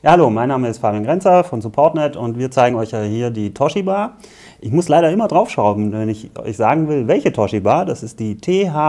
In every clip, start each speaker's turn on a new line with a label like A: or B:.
A: Ja, hallo, mein Name ist Fabian Grenzer von SupportNet und wir zeigen euch ja hier die Toshiba. Ich muss leider immer draufschrauben, wenn ich euch sagen will, welche Toshiba. Das ist die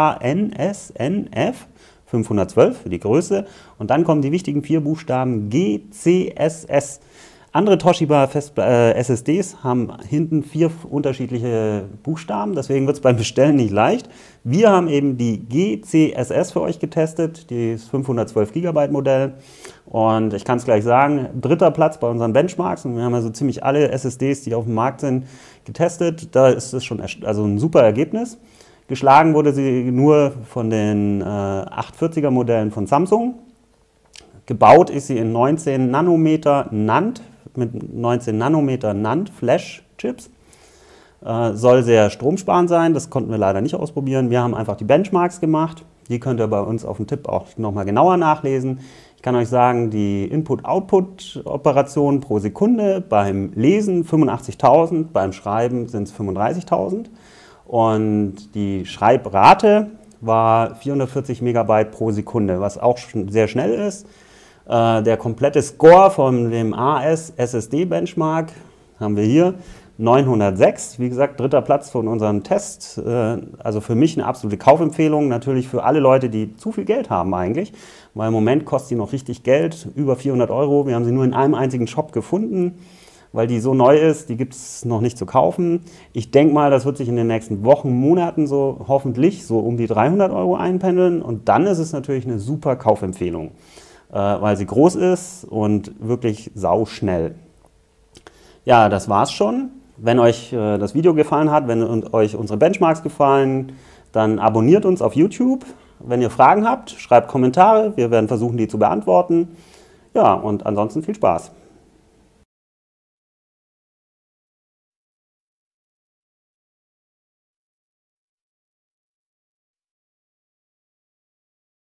A: THNSNF 512 für die Größe und dann kommen die wichtigen 4 Buchstaben GCSS. Andere Toshiba SSDs haben hinten 4 unterschiedliche Buchstaben, deswegen wird es beim Bestellen nicht leicht. Wir haben eben die GCSS für euch getestet, das 512 GB Modell. Und ich kann es gleich sagen, 3. Platz bei unseren Benchmarks. Und wir haben also ziemlich alle SSDs, die auf dem Markt sind, getestet. Da ist es schon also ein super Ergebnis. Geschlagen wurde sie nur von den 840er Modellen von Samsung. Gebaut ist sie in 19 Nanometer NAND mit 19 Nanometer NAND Flash Chips. Soll sehr stromsparend sein, das konnten wir leider nicht ausprobieren. Wir haben einfach die Benchmarks gemacht. Die könnt ihr bei uns auf dem Tipp auch nochmal genauer nachlesen. Ich kann euch sagen, die Input-Output-Operation pro Sekunde beim Lesen 85.000, beim Schreiben sind es 35.000. Und die Schreibrate war 440 Megabyte pro Sekunde, was auch sehr schnell ist. Der komplette Score von dem AS SSD Benchmark haben wir hier 906, wie gesagt, 3. Platz von unserem Test, also für mich eine absolute Kaufempfehlung, natürlich für alle Leute, die zu viel Geld haben eigentlich, weil im Moment kostet sie noch richtig Geld, über 400 €, wir haben sie nur in einem einzigen Shop gefunden, weil die so neu ist, die gibt es noch nicht zu kaufen. Ich denke mal, das wird sich in den nächsten Wochen, Monaten so hoffentlich so um die 300 € einpendeln und dann ist es natürlich eine super Kaufempfehlung, weil sie groß ist und wirklich sauschnell. Ja, das war's schon. Wenn euch das Video gefallen hat, wenn euch unsere Benchmarks gefallen, dann abonniert uns auf YouTube. Wenn ihr Fragen habt, schreibt Kommentare, wir werden versuchen, die zu beantworten. Ja, und ansonsten viel Spaß.